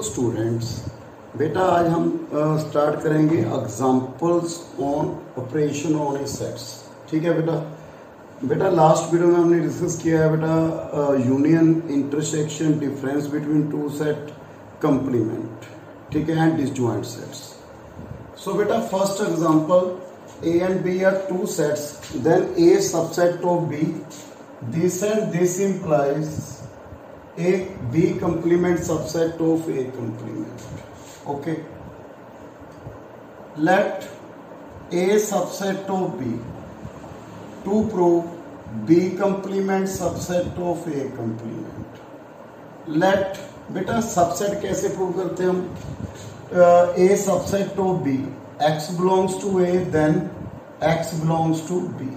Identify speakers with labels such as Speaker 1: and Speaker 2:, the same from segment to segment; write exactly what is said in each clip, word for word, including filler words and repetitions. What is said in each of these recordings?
Speaker 1: Students, बेटा आज हम स्टार्ट करेंगे examples on operation on a sets. ठीक है बेटा। बेटा लास्ट वीडियो में हमने डिस्कस किया है बेटा union, intersection, difference between two set, complement, ठीक है, एंड डिसजॉइंट सेट्स। सो बेटा first example, A and B are two sets, then A subset of B, this and this implies a B complement subset of A complement. Okay, let A subset of B to prove B complement subset of A complement. Let बेटा subset कैसे prove करते हैं हम? uh, A subset of B, X belongs to A, then X belongs to B.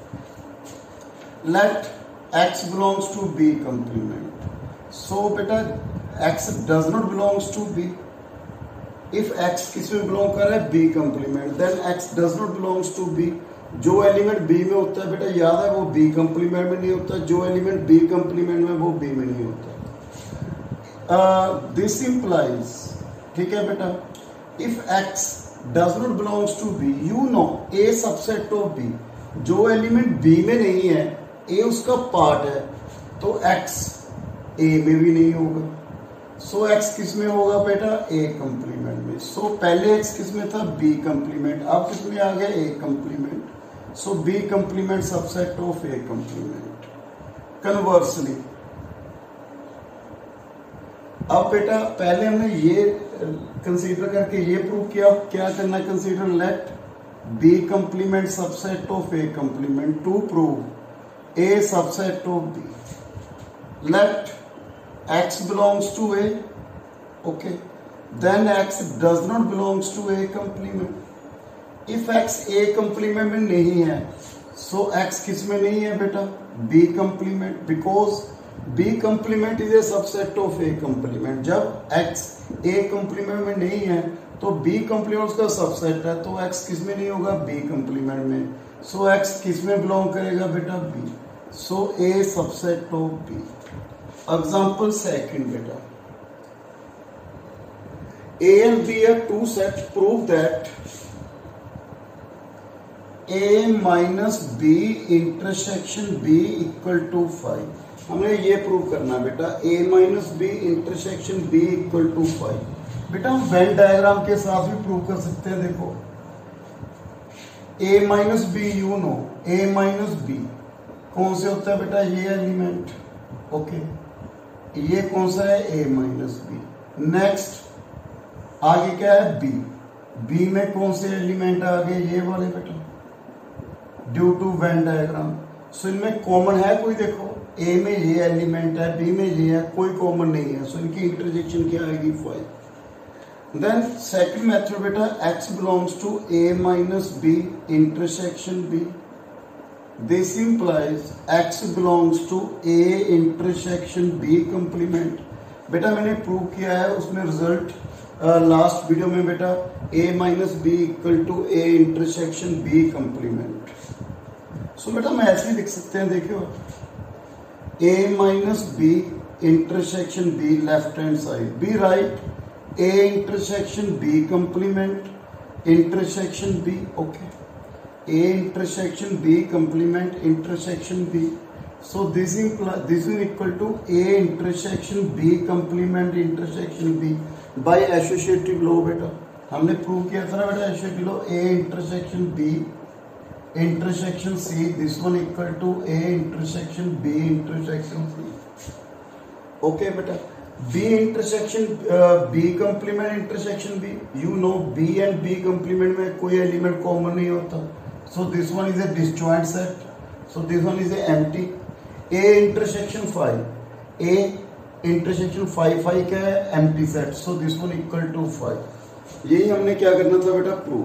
Speaker 1: Let X belongs to B complement. So बेटा X does not belongs to B. If X किस में belong कर रहा है? B complement. Then X does not belongs to B. जो element B में होता है बेटा याद है वो B complement में नहीं होता, जो एलिमेंट B complement में वो B में नहीं होता। दिस uh, implies, ठीक है बेटा, if X does not belongs to B, you know A subset of B, जो एलिमेंट B में नहीं है A उसका पार्ट है, तो X A में भी नहीं होगा। सो so, X किस में होगा बेटा? A कंप्लीमेंट में। सो so, पहले X किस में था? B complement. अब किस में आ गया? A complement. So B complement subset of A complement. Conversely अब बेटा पहले हमने ये कंसीडर करके ये प्रूव किया, क्या करना है consider? Let B complement subset of A complement to prove A subset of B. Let X belongs to A, okay, then X does not belongs to A complement. If X A complement में नहीं है, सो x किस में नहीं है बेटा? B complement, because B complement is a subset of A complement. जब X A complement में नहीं है तो B कंप्लीमेंट उसका सबसेट है, तो X किस में नहीं होगा? B कंप्लीमेंट में। सो so, X किस में बिलोंग करेगा बेटा? B। So so, A subset of B। Example second बेटा, A and B are two sets, prove that A minus B intersection B equal to five. हमने ये प्रूव करना है बेटा, A minus B intersection B equal to five. बेटा हम Venn diagram के साथ भी प्रूव कर सकते हैं। देखो A minus B, you know A minus B कौन से होता है बेटा? ये एलिमेंट, ओके, ये कौन सा है? A minus B. नेक्स्ट आगे क्या है? B। B में कौन से एलिमेंट आगे? ये वाले बेटा, due to Venn diagram. So इनमें कॉमन है कोई? देखो A में ये एलिमेंट है, B में ये है, कोई कॉमन नहीं है, सो so, इनकी इंटरसेक्शन क्या आएगी? फाइव। देन सेकंड मेथड बेटा, X belongs to A minus B intersection B। This implies X belongs to A intersection B complement. बेटा मैंने प्रूव किया है उसमें रिजल्ट लास्ट वीडियो में बेटा, A minus B equal to A intersection B complement. So बेटा मैं ऐसे ही लिख सकते हैं, देखियो A minus B intersection B left hand side, we write A intersection B complement intersection B, okay, A intersection B complement intersection B। So this this is equal to A intersection B complement intersection B by associative law. बेटा हमने prove किया था ना बेटा associative law, A intersection B intersection C, this one equal to A intersection B intersection C, okay बेटा। B intersection B complement intersection B, you know B and B complement में कोई element common नहीं होता, so this one is a disjoint set, so this one is a empty. A intersection five, A intersection five, five क्या है? Empty set, so this one equal to five. यही हमने क्या करना था बेटा? प्रूव।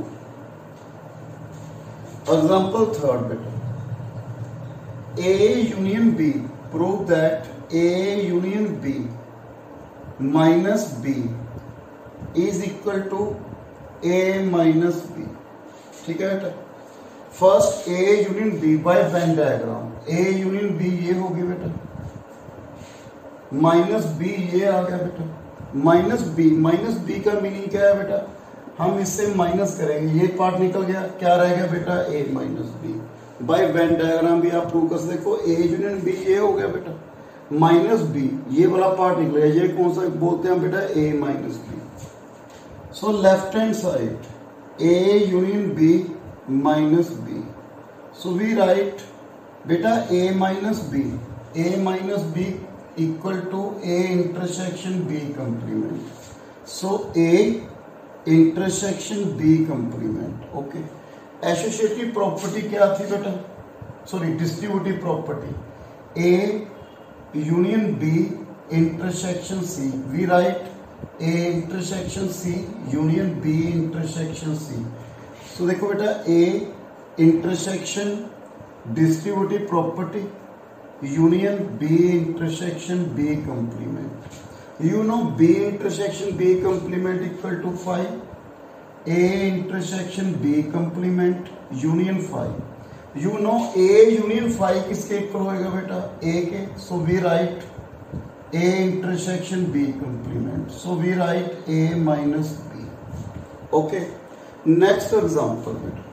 Speaker 1: एग्जाम्पल थर्ड बेटा, A union B, prove that A union B minus B is equal to A minus B। ठीक है बेटा, first A union B by Venn diagram, A union B ये होगी बेटा, माइनस बी ये आ गया बेटा, माइनस बी, माइनस बी का मीनिंग क्या है बेटा, हम इससे माइनस करेंगे, ये पार्ट निकल गया, क्या रह गया बेटा A minus B. By Venn diagram भी आप प्रूव कर सकते, देखो ए यूनियन बी ये हो गया बेटा, माइनस बी ये वाला पार्ट निकल गया, ये कौन सा बोलते हैं बेटा A minus B. So left hand side A union B minus B, so we write बेटा A minus B, A minus B equal to A intersection B complement. So A intersection B complement. Okay, associative property क्या थी बेटा, sorry distributive property A union B intersection C, we write A intersection C union B intersection C. So देखो बेटा A intersection distributive property union B intersection B complement. You know B intersection B complement equal to five. A intersection B complement union five. You know A union five किसके equal होएगा बेटा A के, so we write A intersection B complement. So we write A minus B. Okay. Next example बेटा.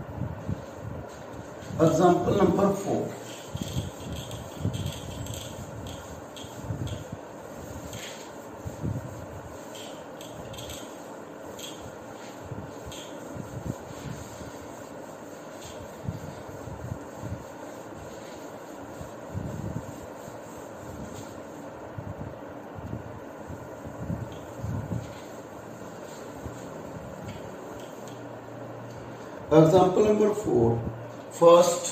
Speaker 1: Example number four. Example number four. First,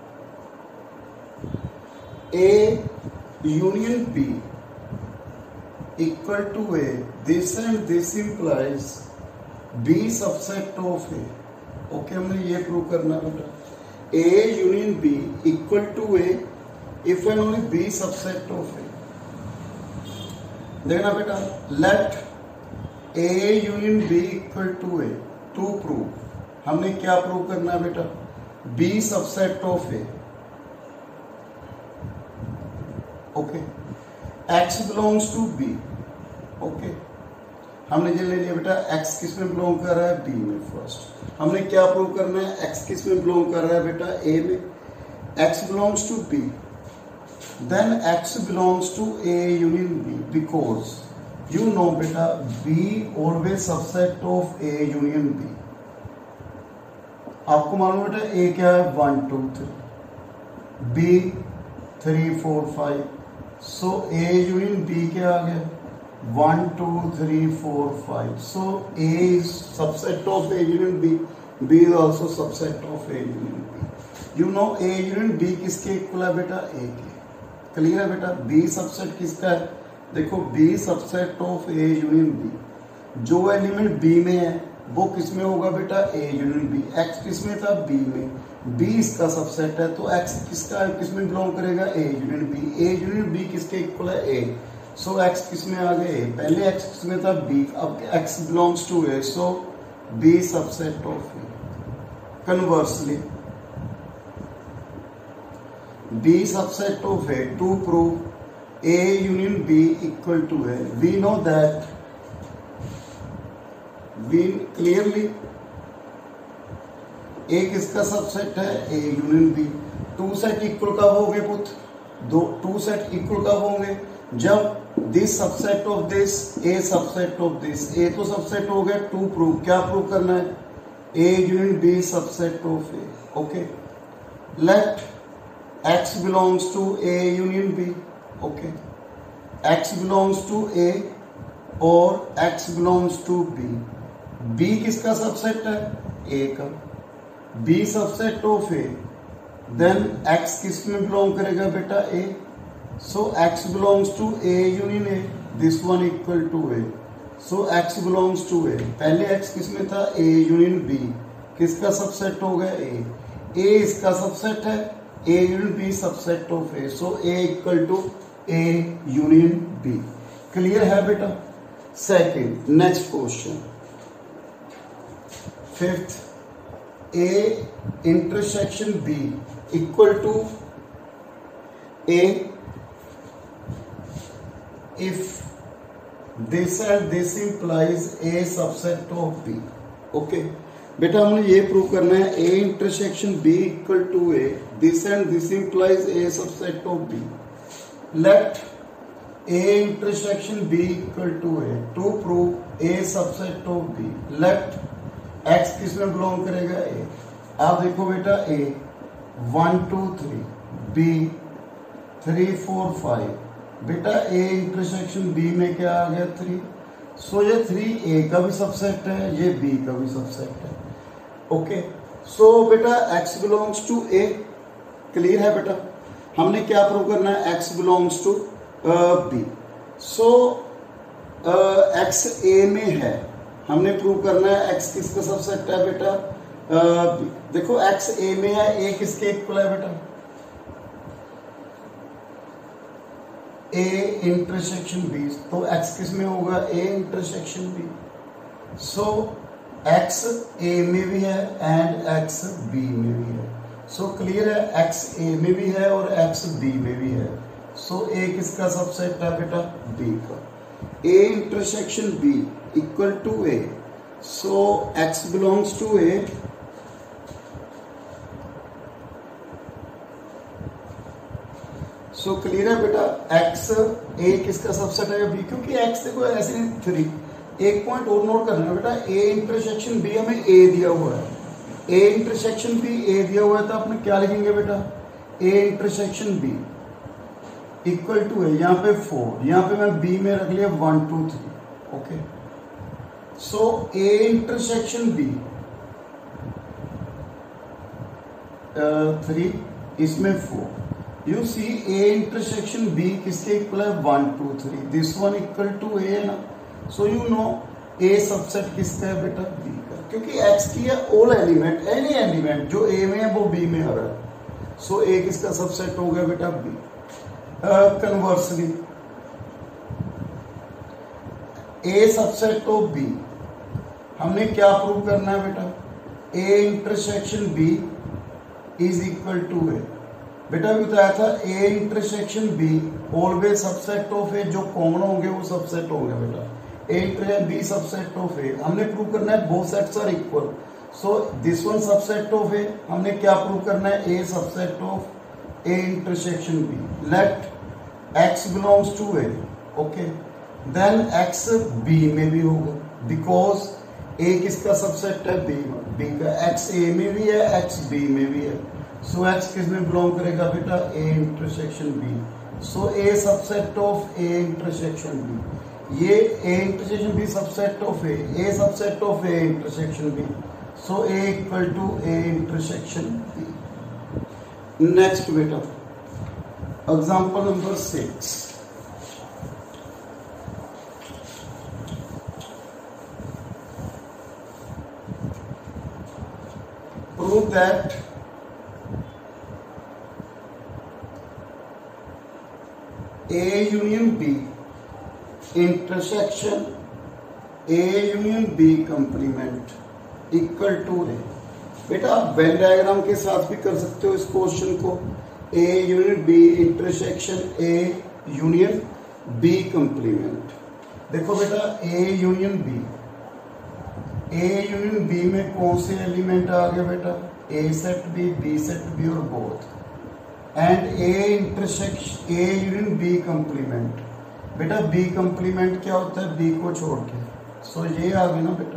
Speaker 1: A union B equal to A. This and this implies B subset of A. Okay, हमने ये prove करना है बेटा. A union B equal to A if and only B subset of A. देखना बेटा. Let A union B equal to A. To prove. हमने क्या prove करना है बेटा, B subset of A. Okay, X belongs to B। Okay, हमने ये ले लिया बेटा X किस में बिलोंग कर रहा है, B में। फर्स्ट हमने क्या प्रूव करना है, X किस में बिलोंग कर रहा है बेटा, A में। X belongs to B, then X belongs to A union B, because you know बेटा B always subset of A union B। आपको मालूम बेटा ए क्या है, one two three, B three four five, so A union B क्या आ गया, one two three four five, so A is subset of A union B, B is also subset of A union B. You know A union B किसके equal है बेटा, ए के। Clear है बेटा, B subset किसका है, देखो B subset of A union B, जो एलिमेंट बी में है वो किसमें होगा बेटा, ए यूनियन बी। एक्स किसमें था, बी में, बी इसका सबसेट है, तो एक्स किसका किसमें बिलोंग करेगा, A union B. A union B किसके इक्वल है, ए, सो एक्स किसमें आ गए, ए। पहले एक्स किसमें था, बी, अब X belongs to A, so B subset of A. Conversely B subset of A, to prove A union B equal to A, we know that we clearly A किसका subset है, A union B. Two set equal कब होंगे पुत्र, दो to set equal कब होंगे, जब this subset of this A subset of this, A तो सबसेट हो गया, टू प्रूव, क्या प्रूव करना है, A union B subset of A. Okay, let X belongs to A union B. Okay, X belongs to A और X belongs to B. B किसका subset है, A का, B subset of A, then X किस में belong करेगा बेटा, A, so X belongs to A union A, this one equal to A, so X belongs to A. पहले X किस में था, ए यूनियन बी, किसका सबसेट हो गया, ए, ए इसका सबसेट है, A union B subset of A, so A equal to A union B. Clear है बेटा। Second, next question, fifth, A intersection B equal to A if this and this implies A subset of B. Okay बेटा हमने ये prove करना है A intersection B equal to A, this and this implies A subset of B. Let A intersection B equal to A to prove A subset of B. Let X किस में belong करेगा? A. आप देखो बेटा A one two three, B three four five. बेटा A intersection B में क्या आ गया? थ्री। सो ये थ्री ए का भी सबसेट है, ये बी का भी सबसेट है। ओके सो बेटा X belongs to A. Clear है बेटा? हमने क्या प्रूव करना है? X belongs to B. So X A में है, हमने प्रूव करना है एक्स किसका सबसेट है बेटा? uh, देखो एक्स ए में है, ए किसके इक्वल है बेटा? A intersection B. तो एक्स किस में होगा? A intersection B. So X A में भी है एंड एक्स बी में भी है। सो क्लियर है, एक्स ए में भी है और एक्स बी में भी है। सो so, ए किसका सबसेट है बेटा? बी का। A intersection B equal to A, so X belongs to A. So clear है बेटा, एक्स ए किसका सबसेट है? बी। क्योंकि एक्स देखो ऐसे नहीं, थ्री। एक पॉइंट और नोट करना है बेटा, ए इंटरसेक्शन बी हमें ए दिया हुआ है, ए इंटरसेक्शन बी ए दिया हुआ है, तो आपने क्या लिखेंगे बेटा? A intersection B equal to है यहाँ पे फोर, यहाँ पे मैं बी में रख लिया one two three. Okay so A intersection B three, इसमें four. You see A intersection B किसके इक्वल है? One two three. This one equal to A है ना। So you know A subset किसका है बेटा? बी का। क्योंकि एक्स की है ऑल एलिमेंट, एनी एलिमेंट जो ए में है वो बी में आ रहा है। सो ए किसका सबसेट हो गया बेटा? B. Conversely A subset of B हमने क्या प्रूव करना है बेटा? A intersection B is equal to A. बेटा भी बताया था A intersection B always subset of A, जो कॉमन होंगे वो सबसेट होंगे बेटा। A intersection B subset of A, हमने प्रूव करना है both sets are equal. So this one subset of A, हमने क्या प्रूव करना है? A subset of A intersection B. Let X belongs to A. Okay then X B में भी होगा, बिकॉज ए किसका सबसेट है? बी बी का। एक्स ए में भी है, एक्स बी में भी है। सो एक्स किस में बिलोंग करेगा बेटा? A intersection B. So A subset of A intersection B, ये A intersection B subset of A, A subset of A intersection B. So A equal to A intersection B. Next बेटा example number six. Prove that A union B intersection A union B complement equal to A. बेटा आप when diagram के साथ भी कर सकते हो इस क्वेश्चन को। A union B intersection A union B complement. देखो बेटा A union B, A union B में कौन से एलिमेंट आ गए बेटा? A set B, B set B और both. And A intersection A union B complement. बेटा बी कंप्लीमेंट क्या होता है? बी को छोड़ के। सो so, ये आ गया ना बेटा,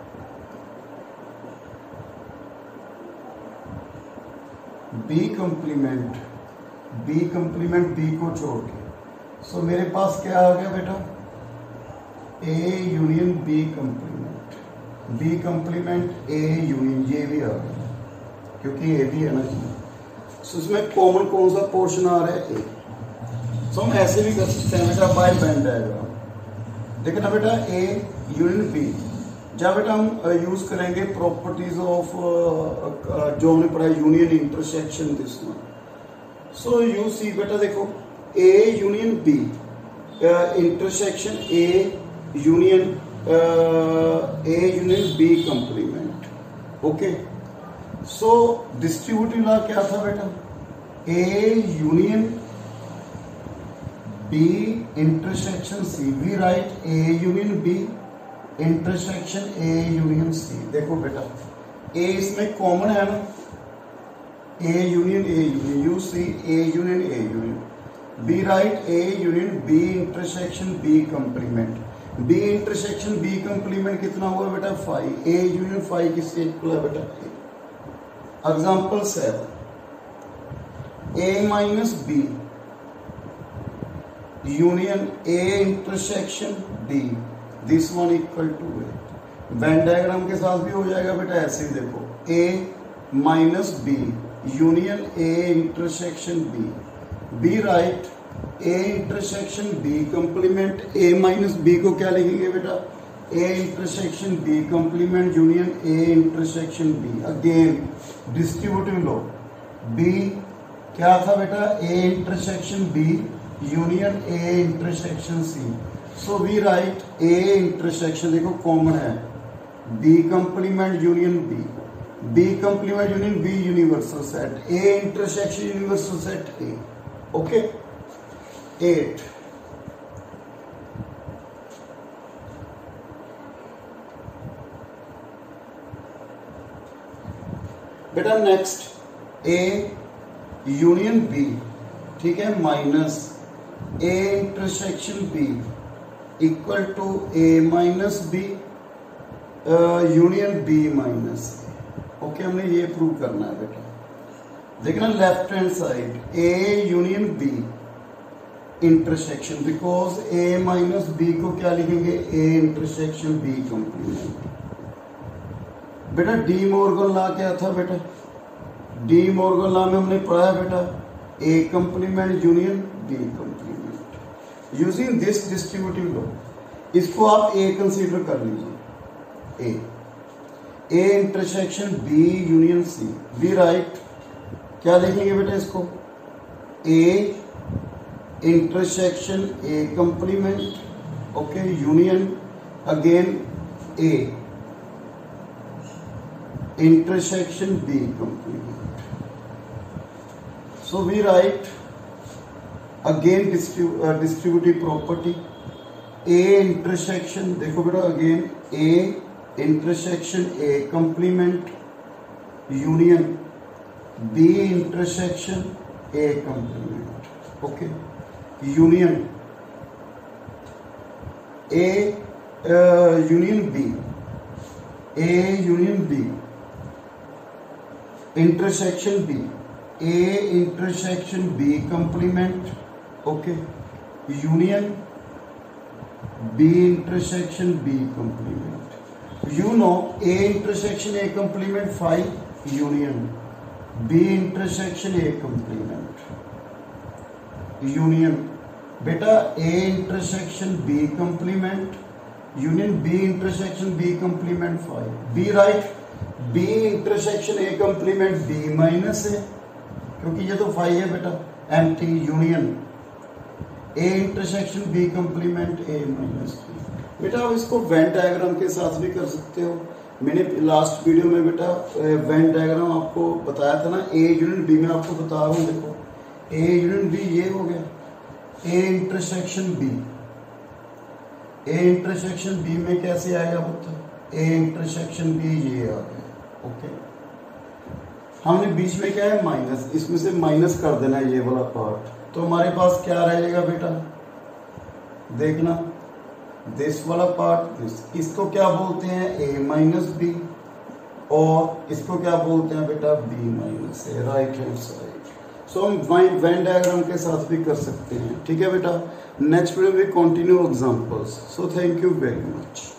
Speaker 1: B complement, B complement B को छोड़ के। सो so, मेरे पास क्या आ गया बेटा? A union B complement, B complement A union, ये भी आ गया क्योंकि ए भी है ना जी। सो इसमें कॉमन कौन सा पोर्शन आ रहा है? ए। सो हम ऐसे भी कर सकते हैं बेटा बाय वेन डायग्राम। देखना बेटा ए यूनियन बी, जब बेटा हम यूज करेंगे प्रॉपर्टीज ऑफ जो हमने पढ़ा union intersection this one. So you see बेटा देखो A union B intersection A union A union B complement. Okay so distributive law क्या था बेटा? A union B intersection C, we write A union B intersection A union C. देखो बेटा A इसमें common है ना, A union A union, you see A union A union, B write A union B intersection B complement, B intersection B complement कितना हुआ बेटा five, A union five किसके equal है बेटा A. Example seven, A minus B union A intersection D, this one equal to A. Venn diagram के साथ भी हो जाएगा बेटा ऐसे ही, देखो A minus B union A intersection B, we write A intersection B complement, A minus B को क्या लिखेंगे बेटा A intersection B complement union A intersection B. Again distributive low, B क्या था बेटा A intersection B union A intersection C, so we write A intersection, देखो common है B complement union B, B complement union B universal set, A intersection universal set A. Okay एट, बेटा next A union B, ठीक है, minus A intersection B equal to A minus B union B minus A. Okay हमने ये prove करना है बेटा। देखना left hand side A union B intersection, because A minus B को क्या लिखेंगे ए इंटरसेक्शन बी कंप्लीमेंट। बेटा डी मॉर्गन लॉ क्या था बेटा, डी मॉर्गन लॉ में हमने पढ़ा है बेटा A complement union B complement. Using this distributive law, इसको आप ए कंसीडर कर लीजिए, A A intersection B union C, B right क्या लिखेंगे बेटा इसको A intersection A complement, okay union again A intersection B complement. So we write again distributive property A intersection, देखो बेटा again A intersection A complement union B intersection A complement, okay union A union B, A union B intersection B, A intersection B complement, okay union B intersection B complement. You know A intersection A complement five, union B intersection A complement, union बेटा A intersection B complement union B intersection B complement five, B right B intersection A complement B minus है क्योंकि ये तो five है बेटा, empty union A intersection B complement A minus B। बेटा आप इसको वेन डायग्राम के साथ भी कर सकते हो। मैंने लास्ट वीडियो में बेटा वेन डायग्राम आपको बताया था ना, ए यूनिट बी में आपको बता रहा हूँ, देखो ए यूनिट बी ये हो गया, A intersection B, A intersection B में कैसे आएगा बता, ए इंटरसेक्शन बी ये आ गया, ओके हमने बीच में क्या है माइनस, इसमें से माइनस कर देना है ये वाला पार्ट, तो हमारे पास क्या रहेगा बेटा देखना दिस वाला पार्ट, दिस इसको क्या बोलते हैं ए माइनस बी, और इसको क्या बोलते हैं बेटा B minus A, right hand side. So हम वेन डायग्राम के साथ भी कर सकते हैं, ठीक है बेटा। नेक्स्ट वीडियो में continue examples. So thank you very much.